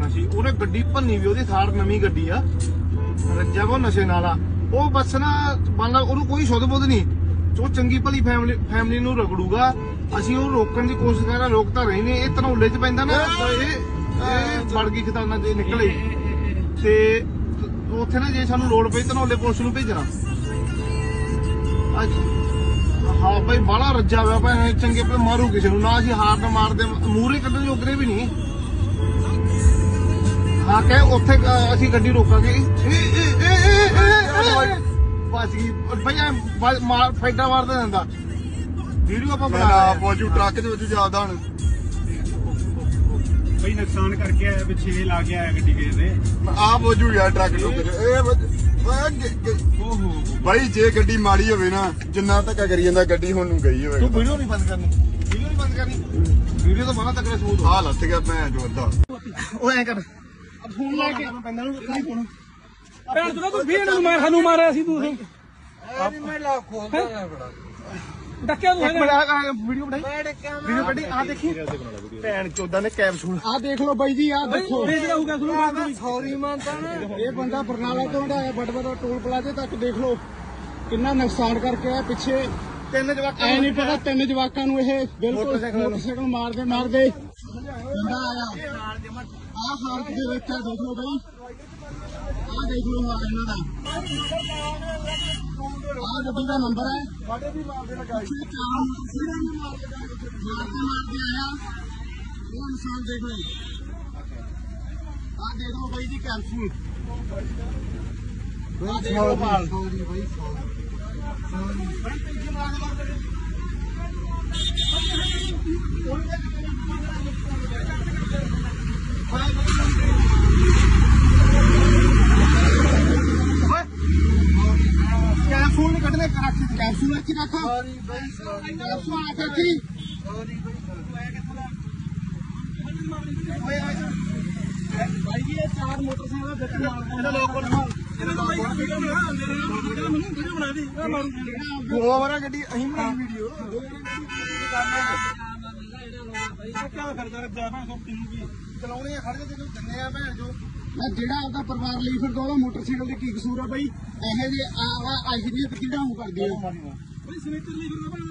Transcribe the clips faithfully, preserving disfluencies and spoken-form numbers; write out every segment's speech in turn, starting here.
ਕਰਨਾ ਸੀ। ਉਹਨੇ ਗੱਡੀ ਭੰਨੀ ਵੀ, ਉਹਦੀ ਥਾਰ ਨਵੀਂ ਗੱਡੀ ਆ, ਰੱਜਿਆ ਵਾ ਨਸ਼ੇ ਨਾਲ ਆ ਉਹ। ਬਸ ਨਾ ਮੰਨ ਉਹਨੂੰ ਕੋਈ ਸੁੱਧ ਬੁੱਧ ਨਹੀਂ, ਉਹ ਚੰਗੀ ਭਲੀ ਫੈਮਿਲੀ ਫੈਮਿਲੀ ਨੂੰ ਰਗੜੂਗਾ। ਅਸੀਂ ਉਹ ਰੋਕਣ ਦੀ ਕੋਸ਼ਿਸ਼ ਕਰ ਰਹੇ, ਰੋਕ ਤਾਂ ਰਹੇ ਨੇ। ਇਹ ਧਨੌਲੇ ਚ ਪੈਂਦਾ ਨਾ, ਇਹ ਵੜ ਗਈ ਖਤਾਨਾ ਤੇ ਨਿਕਲੇ ਤੇ ਉੱਥੇ ਨਾ ਜੇ ਸਾਨੂੰ ਲੋੜ ਪਈ ਧਨੌਲੇ ਪੁਲਿਸ ਨੂੰ ਭੇਜਣਾ। ਹਾਂ ਭਾਈ ਬਾਹਲਾ ਰੱਜਾ ਹੋਇਆ ਭਾਈ, ਚੰਗੇ ਪੇ ਮਾਰੂ ਕਿਸੇ ਨੂੰ ਨਾ। ਅਸੀਂ ਹਾਰ ਨਾ ਮਾਰਦੇ, ਮੂਹਰੇ ਕੱਢਣ ਜੋਗਰੇ ਵੀ ਨਹੀਂ। ਹਾਂ ਕਹੇ ਉੱਥੇ ਅਸੀਂ ਗੱਡੀ ਰੋਕਾਂਗੇ, ਬਚ ਗਈ ਭਾਈ, ਫਾਇਦਾ ਮਾਰਦਾ ਜਾਂਦਾ। ਵੀਡੀਓ ਆਪਾਂ ਬਣਾ ਪਹੁੰਚੂ ਟਰੱਕ ਦੇ ਵਿੱਚ ਜ਼ਿਆਦਾ ਹੁਣ ਬਈ ਨੁਕਸਾਨ ਕਰਕੇ ਆਇਆ, ਪਿੱਛੇ ਲਾ ਕੇ ਆਇਆ ਗੱਡੀ ਕਿਸੇ ਦੇ। ਆ ਬੋਝੂ ਯਾਰ ਟਰੱਕ ਨੂੰ ਬਾਈ। ਜੇ ਗੱਡੀ ਮਾੜੀ ਹੋਵੇ ਨਾ, ਜਿੰਨਾ ਧੱਕਾ ਕਰੀ ਜਾਂਦਾ ਗੱਡੀ ਹੁਣ ਨੂੰ ਗਈ ਹੋਵੇ। ਤੂੰ ਵੀਡੀਓ ਨਹੀਂ ਬੰਦ ਕਰਨੀ, ਵੀਡੀਓ ਨਹੀਂ ਬੰਦ ਕਰਨੀ, ਵੀਡੀਓ ਤਾਂ ਬਣਾ ਤੱਕ ਸੂਤ ਆ ਲੱਥ ਗਿਆ ਭੈਣ ਜੋ ਅੱਧਾ। ਉਹ ਐ ਕਰ ਫੋਨ ਲੈ ਕੇ ਪੈਂਦਾ ਨੂੰ ਫੋਨ ਭੈਣ ਤੂੰ ਤੂੰ ਵੀ ਨੂੰ ਮਾਰ ਸਾਨੂੰ ਮਾਰਿਆ ਸੀ ਤੂੰ। ਮੈਂ ਲਾ ਖੋਲਦਾ ਨਾ ਬੜਾ ਡੱਕਿਆ ਤੂੰ ਵੀਡੀਓ ਬਣਾਈ, ਵੀਡੀਓ ਕੱਢੀ। ਆ ਦੇਖੀ ਭੈਣ ਚੋਦਾਂ ਨੇ ਕੈਪਸੂਲ। ਆ ਦੇਖ ਲਓ ਬਾਈ ਜੀ, ਆ ਦੇਖੋ ਸੌਰੀ ਮੰਨਦਾ ਨਾ। ਇਹ ਬੰਦਾ ਬਰਨਾਲਾ ਤੋਂ ਆਇਆ, ਬਟਬੜਾ ਟੋਲ ਪਲਾਜ਼ੇ ਤੱਕ ਦੇਖ ਲਓ ਕਿੰਨਾ ਨੁਕਸਾਨ ਕਰਕੇ ਆਇਆ। ਪਿੱਛੇ ਤਿੰਨ ਜਵਾਕਾਂ ਐ ਨਹੀਂ ਪਤਾ, ਤਿੰਨ ਜਵਾਕਾਂ ਨੂੰ ਇਹ ਬਿਲਕੁਲ ਮੋਟਰਸਾਈਕਲ ਮਾਰਦੇ ਮਾਰਦੇ ਬੰਦਾ ਆਇਆ। ਆ ਹਾਲਤ ਦੇ ਵਿੱਚ ਆ, ਦੇਖ ਲਓ ਬਾਈ, ਆ ਦੇਖ ਲਓ ਹਾਲ ਇਹਨਾਂ ਦਾ। ਆ ਗੱਡੀ ਦਾ ਨੰਬਰ ਹੈ, ਮਾਰਦੇ ਮਾਰਦੇ ਆਇਆ। ਉਹ ਇਨਸਾਨ ਦੇਖ ਲਓ, ਆ ਦੇਖ ਲਓ ਬਾਈ ਜੀ ਕੈਪਸੂਲ। ਆ ਦੇਖ ਲਓ ਭਾਲ कैप्सूल नहीं कटने कैप्सूल रखी रखो कैप्सूल आ रखी भाई ये चार मोटरसाइकिल हमारा गड्डी अहीं बनाई वीडियो क्या करता चलाने खड़े तेन दिने आ भैन जो ਜਿਹੜਾ ਆਪਦਾ ਪਰਿਵਾਰ ਲਈ ਫਿਰਦਾ ਉਹਦਾ ਮੋਟਰਸਾਈਕਲ ਤੇ ਕੀ ਕਸੂਰ ਆ ਬਾਈ? ਇਹੋ ਜਿਹੇ ਆਸ਼ਰੀਅਤ ਕਿਹੜਾ ਹੋ ਕਰਦੇ ਆ ਬਾਈ? ਸਨੇਟਰ ਲਈ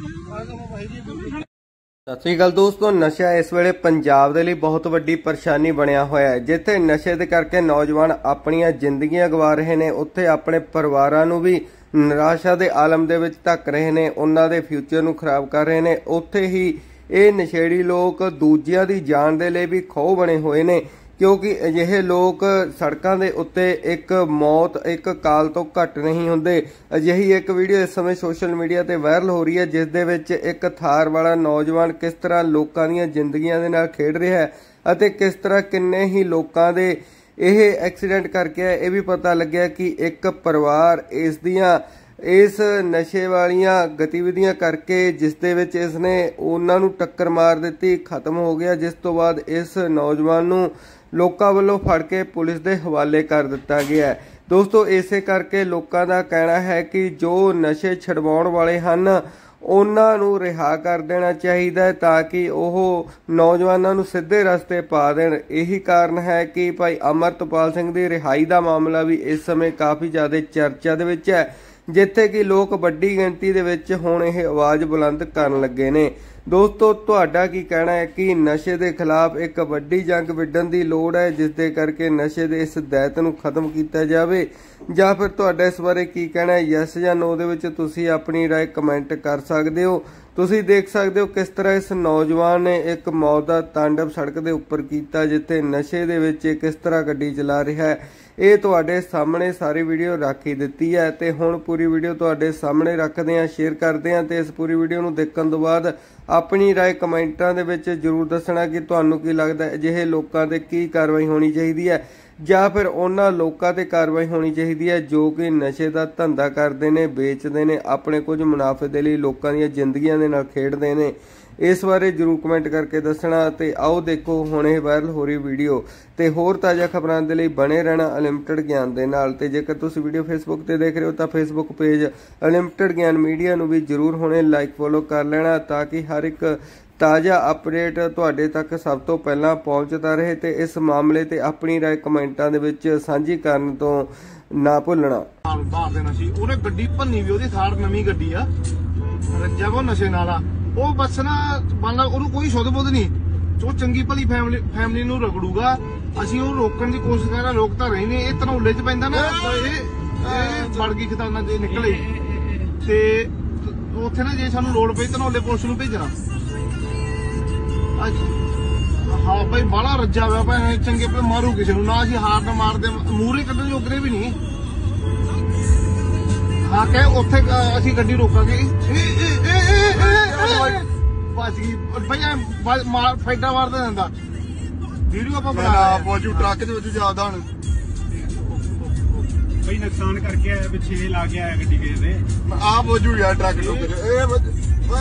ਫਿਰਦਾ। ਸਤਿ ਸ੍ਰੀ ਅਕਾਲ ਦੋਸਤੋ, ਨਸ਼ਾ ਇਸ ਵੇਲੇ ਪੰਜਾਬ ਦੇ ਲਈ ਬਹੁਤ ਵੱਡੀ ਪਰੇਸ਼ਾਨੀ ਬਣਿਆ ਹੋਇਆ ਹੈ। ਜਿੱਥੇ ਨਸ਼ੇ ਦੇ ਕਰਕੇ ਨੌਜਵਾਨ ਆਪਣੀਆਂ ਜ਼ਿੰਦਗੀਆਂ ਗਵਾ ਰਹੇ ਨੇ, ਉੱਥੇ ਆਪਣੇ ਪਰਿਵਾਰਾਂ ਨੂੰ ਵੀ ਨਿਰਾਸ਼ਾ ਦੇ ਆਲਮ ਦੇ ਵਿੱਚ ਧੱਕ ਰਹੇ ਨੇ, ਉਹਨਾਂ ਦੇ ਫਿਊਚਰ ਨੂੰ ਖਰਾਬ ਕਰ ਰਹੇ ਨੇ। ਉੱਥੇ ਹੀ ਇਹ ਨਸ਼ੇੜੀ ਲੋਕ ਦੂਜਿਆਂ ਦੀ ਜਾਨ ਦੇ ਲਈ ਵੀ ਖੋਹ ਬਣੇ ਹੋਏ ਨੇ, ਕਿਉਂਕਿ ਅਜਿਹੇ ਲੋਕ ਸੜਕਾਂ ਦੇ ਉੱਤੇ ਇੱਕ ਮੌਤ ਇੱਕ ਕਾਲ ਤੋਂ ਘੱਟ ਨਹੀਂ ਹੁੰਦੇ। ਅਜਿਹੀ ਇੱਕ ਵੀਡੀਓ ਇਸ ਸਮੇਂ ਸੋਸ਼ਲ ਮੀਡੀਆ ਤੇ ਵਾਇਰਲ ਹੋ ਰਹੀ ਹੈ, ਜਿਸ ਦੇ ਵਿੱਚ ਇੱਕ ਥਾਰ ਵਾਲਾ ਨੌਜਵਾਨ ਕਿਸ ਤਰ੍ਹਾਂ ਲੋਕਾਂ ਦੀਆਂ ਜ਼ਿੰਦਗੀਆਂ ਦੇ ਨਾਲ ਖੇਡ ਰਿਹਾ ਹੈ ਅਤੇ ਕਿਸ ਤਰ੍ਹਾਂ ਕਿੰਨੇ ਹੀ ਲੋਕਾਂ ਦੇ ਇਹ ਐਕਸੀਡੈਂਟ ਕਰਕੇ ਇਹ ਵੀ ਪਤਾ ਲੱਗਿਆ ਕਿ ਇੱਕ ਪਰਿਵਾਰ ਇਸ ਦੀਆਂ ਇਸ ਨਸ਼ੇ ਵਾਲੀਆਂ ਗਤੀਵਿਧੀਆਂ ਕਰਕੇ, ਜਿਸ ਦੇ ਵਿੱਚ ਇਸਨੇ ਉਹਨਾਂ ਨੂੰ ਟੱਕਰ ਮਾਰ ਦਿੱਤੀ, ਖਤਮ ਹੋ ਗਿਆ। ਜਿਸ ਤੋਂ ਬਾਅਦ ਇਸ ਨੌਜਵਾਨ ਨੂੰ ਲੋਕਾਂ ਵੱਲੋਂ ਫੜ ਕੇ ਪੁਲਿਸ ਦੇ ਹਵਾਲੇ ਕਰ ਦਿੱਤਾ ਗਿਆ ਹੈ। ਦੋਸਤੋ, ਇਸੇ ਕਰਕੇ ਲੋਕਾਂ ਦਾ ਕਹਿਣਾ ਹੈ ਕਿ ਜੋ ਨਸ਼ੇ ਛਡਵਾਉਣ ਵਾਲੇ ਹਨ ਉਹਨਾਂ ਨੂੰ ਰਿਹਾ ਕਰ ਦੇਣਾ ਚਾਹੀਦਾ ਹੈ, ਤਾਂ ਕਿ ਉਹ ਨੌਜਵਾਨਾਂ ਨੂੰ ਸਿੱਧੇ ਰਸਤੇ ਪਾ ਦੇਣ। ਇਹੀ ਕਾਰਨ ਹੈ ਕਿ ਭਾਈ ਅਮਰਤਪਾਲ ਸਿੰਘ ਦੀ ਰਿਹਾਈ ਦਾ ਮਾਮਲਾ ਵੀ ਇਸ ਸਮੇਂ ਕਾਫੀ ਜ਼ਿਆਦਾ ਚਰਚਾ ਦੇ ਵਿੱਚ ਹੈ, ਜਿੱਥੇ ਕਿ ਲੋਕ ਵੱਡੀ ਗਿਣਤੀ ਦੇ ਵਿੱਚ ਹੁਣ ਇਹ ਆਵਾਜ਼ ਬੁਲੰਦ ਕਰਨ ਲੱਗੇ ਨੇ। ਦੋਸਤੋ, ਤੁਹਾਡਾ ਕੀ ਕਹਿਣਾ ਹੈ ਕਿ ਨਸ਼ੇ ਦੇ ਖਿਲਾਫ ਇੱਕ ਵੱਡੀ ਜੰਗ ਵਿੱਢਣ ਦੀ ਲੋੜ ਹੈ, ਜਿਸ ਦੇ ਕਰਕੇ ਨਸ਼ੇ ਦੇ ਇਸ ਦੈਤ ਨੂੰ ਖਤਮ ਕੀਤਾ ਜਾਵੇ, ਜਾਂ ਫਿਰ ਤੁਹਾਡਾ ਇਸ ਬਾਰੇ ਕੀ ਕਹਿਣਾ ਹੈ? ਯੈਸ ਜਾਂ ਨੋ ਦੇ ਵਿੱਚ ਤੁਸੀਂ ਆਪਣੀ ਰਾਏ ਕਮੈਂਟ ਕਰ ਸਕਦੇ ਹੋ। ਤੁਸੀਂ ਦੇਖ ਸਕਦੇ ਹੋ ਕਿਸ ਤਰ੍ਹਾਂ ਇਸ ਨੌਜਵਾਨ ਨੇ ਇੱਕ ਮੌਤ ਦਾ ਤਾਂਡਵ ਸੜਕ ਦੇ ਉੱਪਰ ਕੀਤਾ, ਜਿੱਥੇ ਨਸ਼ੇ ਦੇ ਵਿੱਚ ਕਿਸ ਤਰ੍ਹਾਂ ਗੱਡੀ ਚਲਾ ਰਿਹਾ ਹੈ। ਇਹ ਤੁਹਾਡੇ ਸਾਹਮਣੇ ਸਾਰੀ ਵੀਡੀਓ ਰੱਖ ਹੀ ਦਿੱਤੀ ਹੈ ਤੇ ਹੁਣ ਪੂਰੀ ਵੀਡੀਓ ਤੁਹਾਡੇ ਸਾਹਮਣੇ ਰੱਖਦੇ ਹਾਂ, ਸ਼ੇਅਰ ਕਰਦੇ ਹਾਂ ਤੇ ਇਸ ਪੂਰੀ ਵੀਡੀਓ ਨੂੰ ਦੇਖਣ ਤੋਂ ਬਾਅਦ ਆਪਣੀ ਰਾਏ ਕਮੈਂਟਾਂ ਦੇ ਵਿੱਚ ਜ਼ਰੂਰ ਦੱਸਣਾ ਕਿ ਤੁਹਾਨੂੰ ਕੀ ਲੱਗਦਾ ਅਜਿਹੇ ਲੋਕਾਂ ਤੇ ਕੀ ਕਾਰਵਾਈ ਹੋਣੀ ਚਾਹੀਦੀ ਹੈ, ਜਾਂ ਫਿਰ ਉਹਨਾਂ ਲੋਕਾਂ ਤੇ ਕਾਰਵਾਈ ਹੋਣੀ ਚਾਹੀਦੀ ਹੈ ਜੋ ਕਿ ਨਸ਼ੇ ਦਾ ਧੰਦਾ ਕਰਦੇ ਨੇ, ਵੇਚਦੇ ਨੇ, ਆਪਣੇ ਕੁਝ ਮੁਨਾਫੇ ਦੇ ਲਈ ਲੋਕਾਂ ਦੀਆਂ ਜ਼ਿੰਦਗੀਆਂ ਦੇ ਨਾਲ ਖੇਡਦੇ ਨੇ। ਇਸ ਬਾਰੇ ਜਰੂਰ ਕਮੈਂਟ ਕਰਕੇ ਦੱਸਣਾ। ਤੇ ਆਓ ਦੇਖੋ ਹੁਣ ਇਹ ਵਾਇਰਲ ਹੋ ਰਹੀ ਵੀਡੀਓ ਤੇ ਹੋਰ ਤਾਜ਼ਾ ਖਬਰਾਂ ਦੇ ਲਈ ਬਣੇ ਰਹਿਣਾ ਅਨਲਿਮਟਿਡ ਗਿਆਨ ਦੇ ਨਾਲ। ਤੇ ਜੇਕਰ ਤੁਸੀਂ ਵੀਡੀਓ ਫੇਸਬੁੱਕ ਤੇ ਦੇਖ ਰਹੇ ਹੋ ਤਾਂ Facebook page unlimited Gyan media ਨੂੰ ਵੀ ਜਰੂਰ ਹੁਣੇ ਲਾਈਕ ਫੋਲੋ ਕਰ ਲੈਣਾ, ਤਾਂ ਕਿ ਹਰ ਇੱਕ ਤਾਜ਼ਾ ਅਪਡੇਟ ਤੁਹਾਡੇ ਤੱਕ ਸਭ ਤੋਂ ਪਹਿਲਾਂ ਪਹੁੰਚਦਾ ਰਹੇ ਤੇ ਇਸ ਮਾਮਲੇ ਤੇ ਆਪਣੀ ਰਾਏ ਕਮੈਂਟਾਂ ਦੇ ਵਿੱਚ ਸਾਂਝੀ ਕਰਨ ਤੋਂ ਨਾ ਭੁੱਲਣਾ। ਬਾਹਰ ਦੇਣਾ ਸੀ ਉਹਨੇ ਗੱਡੀ ਭੰਨੀ ਵੀ, ਉਹਦੀ ਥਾਰ ਨਵੀਂ ਗੱਡੀ ਆ, ਰੱਜਾ ਕੋ ਨਸ਼ੇ ਨਾਲ ਆ ਉਹ। ਬਸ ਨਾ ਮੰਨ ਲਾ ਉਹਨੂੰ ਕੋਈ ਸੁੱਧ ਬੁੱਧ ਨਹੀਂ, ਉਹ ਚੰਗੀ ਭਲੀ ਫੈਮਿਲੀ ਫੈਮਿਲੀ ਨੂੰ ਰਗੜੂਗਾ। ਅਸੀਂ ਉਹ ਰੋਕਣ ਦੀ ਕੋਸ਼ਿਸ਼ ਕਰ ਰਹੇ, ਰੋਕ ਤਾਂ ਰਹੇ ਨੇ। ਇਹ ਧਨੌਲੇ 'ਚ ਪੈਂਦਾ ਨਾ, ਇਹ ਵੜ ਗਈ ਖਤਾਨਾ ਦੇ ਨਿਕਲੇ ਤੇ ਉੱਥੇ ਨਾ ਜੇ ਸਾਨੂੰ ਲੋੜ ਪਈ ਧਨੌਲੇ ਪੁਲਿਸ ਨੂੰ ਭੇਜਣਾ। ਹਾਂ ਭਾਈ ਬਾਹਲਾ ਰੱਜਾ ਹੋਇਆ ਭਾਈ, ਚੰਗੇ ਪੇ ਮਾਰੂ ਕਿਸੇ ਨੂੰ ਨਾ। ਅਸੀਂ ਹਾਰ ਨਾ ਮਾਰਦੇ, ਮੂਹਰੇ ਕੱਢਣ ਜੋਗਰੇ ਵੀ ਨਹੀਂ। ਹਾਂ ਕਹੇ ਉੱਥੇ ਅਸੀਂ ਗੱਡੀ ਰੋਕਾਂਗੇ, ਬਚ ਗਈ ਭਾਈ, ਮਾਰ ਫਾਇਦਾ ਮਾਰਦਾ ਜਾਂਦਾ। ਵੀਡੀਓ ਆਪਾਂ ਬਣਾ ਪਹੁੰਚੂ ਟਰੱਕ ਦੇ ਵਿੱਚ ਜ਼ਿਆਦਾ ਹੁਣ ਬਈ ਨੁਕਸਾਨ ਕਰਕੇ ਆਇਆ, ਪਿੱਛੇ ਲਾ ਕੇ ਆਇਆ ਗੱਡੀ ਕਿਸੇ ਦੇ। ਆ ਪਹੁੰਚੂ ਯਾਰ ਟਰੱਕ ਟੁੱਕ ਇਹ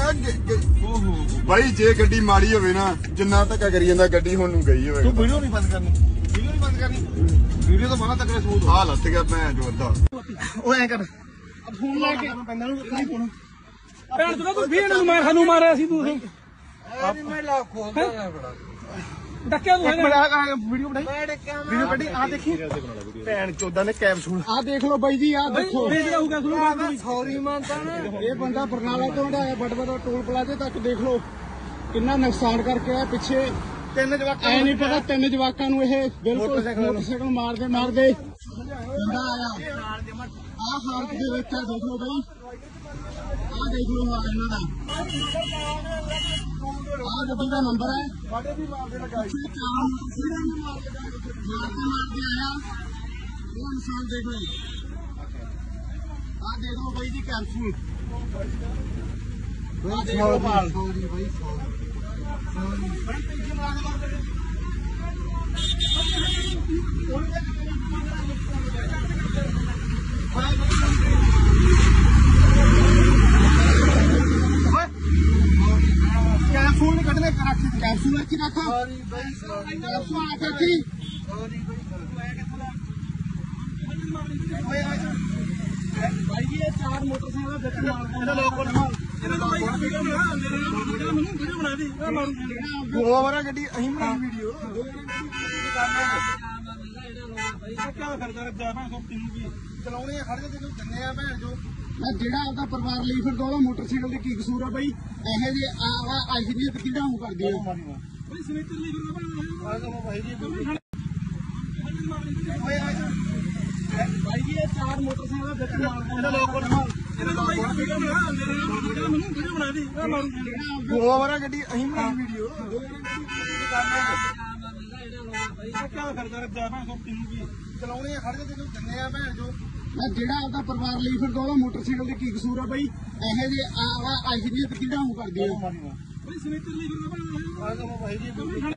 ਬਾਈ ਜੇ ਗੱਡੀ ਮਾੜੀ ਹੋਵੇ ਨਾ, ਜਿੰਨਾ ਧੱਕਾ ਕਰੀ ਜਾਂਦਾ ਗੱਡੀ ਹੁਣ ਨੂੰ ਗਈ ਹੋਵੇ। ਤੂੰ ਵੀਡੀਓ ਨਹੀਂ ਬੰਦ ਕਰਨੀ, ਵੀਡੀਓ ਨਹੀਂ ਬੰਦ ਕਰਨੀ, ਵੀਡੀਓ ਤਾਂ ਬਾਹਲਾ ਤੱਕ ਸਮੂਥ ਆ ਲੱਥ ਗਿਆ ਭੈਣ ਜੋ ਅੱਧਾ। ਉਹ ਐ ਕਰ ਫੋਨ ਲੈ ਕੇ ਪੈਂਦਾ ਨੂੰ ਕਰੀ ਫੋਨ। ਭੈਣ ਚੋਦਾ ਤੂੰ ਵੀ ਇਹਨਾਂ ਨੂੰ ਮਾਰ ਸਾਨੂੰ ਮਾਰਿਆ ਸੀ ਤੂੰ। ਮੈਂ ਲਾ ਖੋਲਦਾ ਨਾ ਬੜਾ ਡੱਕਿਆ ਤੂੰ ਵੀਡੀਓ ਬਣਾਈ, ਵੀਡੀਓ ਕੱਢੀ ਆ ਦੇਖੀ ਭੈਣ ਚੋਦਾ ਨੇ ਕੈਪਸੂਲ। ਆ ਦੇਖ ਲਓ ਬਾਈ ਜੀ, ਆ ਦੇਖੋ ਵੇਚਦਾ ਹੋਊਗਾ ਤੁਹਾਨੂੰ। ਸੌਰੀ ਮੰਨਦਾ ਨਾ, ਇਹ ਬੰਦਾ ਬਰਨਾਲਾ ਤੋਂ ਹਟਾਇਆ ਬਟਬੜਾ ਟੋਲ ਪਲਾਜ਼ੇ ਤੱਕ। ਦੇਖ ਲਓ ਕਿੰਨਾ ਨੁਕਸਾਨ ਕਰਕੇ ਆਇਆ। ਪਿੱਛੇ ਤਿੰਨ ਜਵਾਕਾਂ ਐ ਨਹੀਂ ਪਤਾ, ਤਿੰਨ ਜਵਾਕਾਂ ਨੂੰ ਇਹ ਬਿਲਕੁਲ ਮੋਟਰਸਾਈਕਲ ਮਾਰਦੇ ਮਾਰਦੇ ਬੰਦਾ ਆਇਆ। ਆਹ ਹਾਲਤ ਦੇ ਵਿੱਚ ਦੇਖ ਲਓ ਬਾਈ, ਆਹ ਦੇਖ ਲਓ ਹਾਲ ਇਹਨਾਂ ਦਾ। ਆਹ ਗੱਡੀ ਦਾ ਨੰਬਰ ਹੈ, ਸਾਡੇ ਵੀ ਮਾਰਦੇ ਲਗਾਈ ਮਾਰਦੇ ਆਇਆ। ਉਹ ਇਨਸਾਨ ਦੇਖ ਲਓ, ਆਹ ਦੇਖ ਲਓ ਬਾਈ ਜੀ ਕੈਪਸੂਲ। ਆਹ ਦੇਖ ਲਓ ਮਾਲ ਸੌਰੀ ਬਾਈ, ਕੈਪਸੂਲ ਨਹੀਂ ਕੱਢਣੇ, ਕੈਪਸੂਲ ਇੱਥੇ ਰੱਖ। ਕੈਪਸੂਲ ਆ ਕੇ ਭਾਈ ਜੀ ਇਹ ਚਾਰ ਮੋਟਰਸਾਈਕਲ ਵਿੱਚ ਮਾਰਦੇ ਇਹਨਾਂ ਲੋਕਾਂ ਨੂੰ। ਇਹਨਾਂ ਦਾ ਵੀਡੀਓ ਬਣਾ, ਮੈਨੂੰ ਵੀਡੀਓ ਬਣਾ ਦੇ। ਦੋ ਵਾਰਾ ਗੱਡੀ ਅਸੀਂ ਬਣਾਈ ਵੀਡੀਓ, ਕਿਆ ਕਰਦਾ ਰੱਜਾ ਭੈਣ ਸੋ ਤੈਨੂੰ ਵੀ ਚਲਾਉਣੇ ਆ, ਖੜ ਜਾ ਤੈਨੂੰ ਦਿੰਦੇ ਆ ਭੈਣ ਜੋ। ਜਿਹੜਾ ਆਪਦਾ ਪਰਿਵਾਰ ਲਈ ਫਿਰਦਾ ਉਹਦਾ ਮੋਟਰਸਾਈਕਲ ਦੇ ਕੀ ਕਸੂਰ ਆ ਬਾਈ? ਇਹੋ ਜਿਹੇ ਅਜਨੀਅਤ ਕਿਹੜਾ ਨੂੰ ਕਰਦੇ ਆ ਬਾਈ? ਸਨੇਚਰ ਲਈ ਕਰਦਾ ਭਾਈ ਜੀ। ਭਾਈ ਜੀ ਇਹ ਚਾਰ ਮੋਟਰਸਾਈਕਲ ਵਿੱਚ ਮਾਰਦੇ ਇਹਨਾਂ ਲੋਕਾਂ ਨੂੰ। ਇਹਨਾਂ ਦਾ ਵੀਡੀਓ ਬਣਾ, ਮੈਨੂੰ ਵੀਡੀਓ ਬਣਾ ਦੇ। ਦੋ ਵਾਰਾ ਗੱਡੀ ਅਸੀਂ ਬਣਾਈ ਵੀਡੀਓ, ਕਿਆ ਕਰਦਾ ਰੱਜਾ ਭੈਣ ਸੋ ਤੈਨੂੰ ਵੀ ਚਲਾਉਣੇ ਆ, ਖੜ ਜਾ ਤੈਨੂੰ ਦਿੰਦੇ ਆ ਭੈਣ ਜੋ। ਜਿਹੜਾ ਆਪਦਾ ਪਰਿਵਾਰ ਲਈ ਫਿਰਦਾ ਉਹਦਾ ਮੋਟਰਸਾਈਕਲ ਦੇ ਕੀ ਕਸੂਰ ਆ ਬਾਈ? ਇਹੋ ਜਿਹੇ ਅਜਨੀਅਤ ਕਿਹੜਾ ਨੂੰ ਕਰਦੇ ਆ ਬਾਈ? ਸਨੇਚਰ ਲਈ ਕਰਦਾ ਭਾਈ ਜੀ।